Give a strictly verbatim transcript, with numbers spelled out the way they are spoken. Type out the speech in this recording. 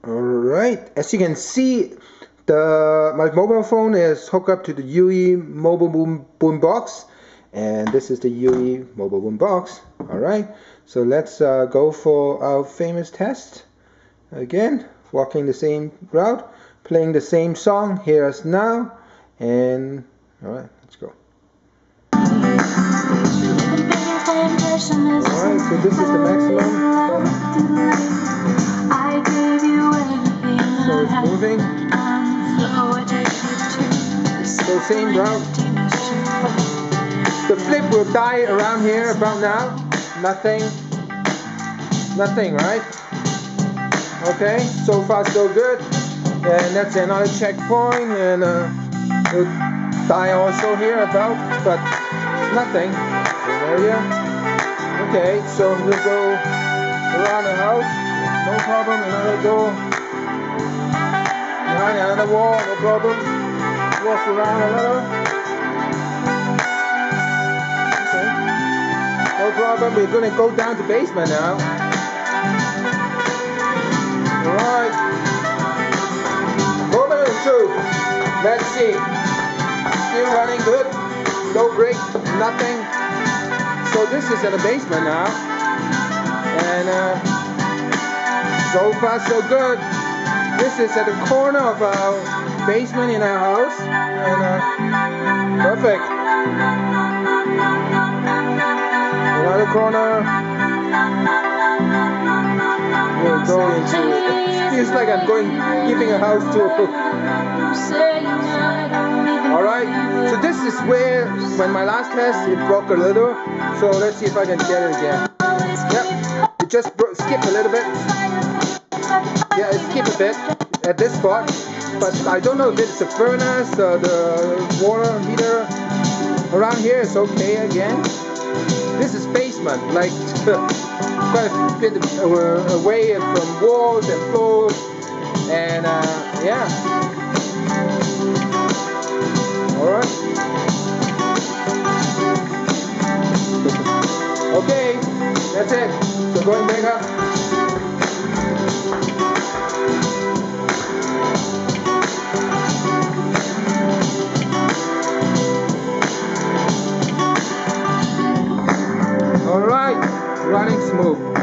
Alright, as you can see, the my mobile phone is hooked up to the U E mobile boom, boom box, and this is the U E mobile boom box. Alright, so let's uh, go for our famous test. Again, walking the same route, playing the same song, Hear Us Now, and alright, let's go. Alright, so this is the maximum. So it's moving. So same route. The flip will die around here about now. Nothing. Nothing, right? Okay, so far so good. And that's another checkpoint, and uh, it'll die also here about, but nothing. Area. Okay, so we'll go around the house. No problem. Another door. Behind another wall. No problem. Walk around a little. Okay. No problem. We're gonna go down to the basement now. Alright. Moment or two. Let's see. Still running good. No break. Nothing. So this is in the basement now. And uh, so far so good. This is at the corner of our basement in our house. And uh, perfect. Another corner. We'll go into it. It feels like I'm going, giving a house tour. Alright, so this is where, when my last test, it broke a little. So let's see if I can get it again. Yep, it just broke, skipped a little bit. Yeah, it skipped a bit at this spot. But I don't know if it's the furnace or the water heater. Around here it's okay again. This is basement, like quite a bit away from walls and floors. And uh, yeah. Alright. Okay, that's it. So going back up. Alright, running smooth.